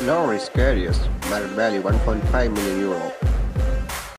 Now is Karius, market value 1.5 million euro.